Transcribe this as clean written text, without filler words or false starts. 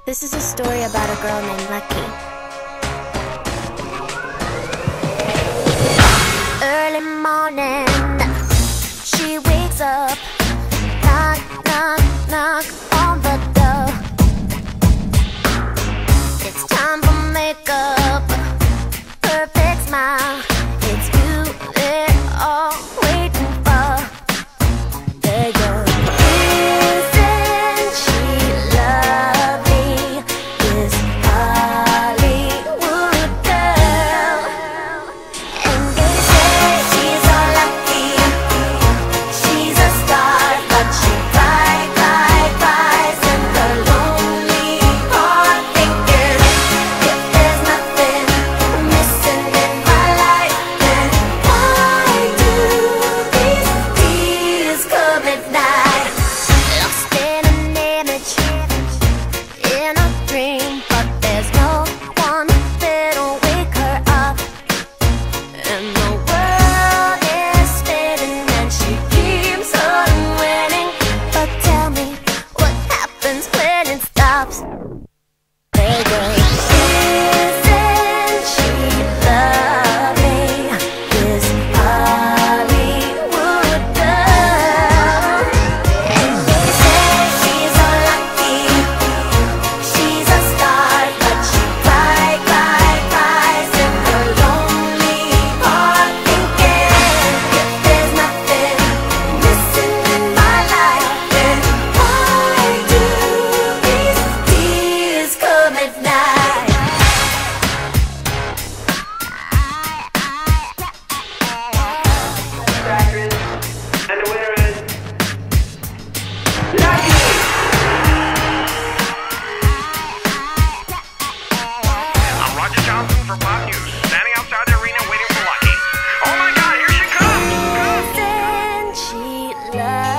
This is a story about a girl named Lucky. Early morning, she wakes up, knock, knock, knock on the door. It's time for makeup, perfect smile. It's you they're all waiting for. There you go. Isn't she lovely? This Hollywood girl. And they say she's all lucky. She's a star, but she cries in her lonely heart, thinking if there's nothing missing in my life, then why do these tears come at night? Lost in an image, in a dream, but there's no one that'll wake her up. And the world is spinning and she keeps on winning. But tell me, what happens when it stops? There goes. Isn't she lovely? This Hollywood girl. And they say she's all lucky. She's a star, but she cries in her lonely heart, thinking if there's nothing missing in my life, then why do these tears come at night? And the winner is Lucky! I'm Roger Johnson for Pop News, standing outside the arena waiting for Lucky. Oh my God, here she comes! Isn't she lovely?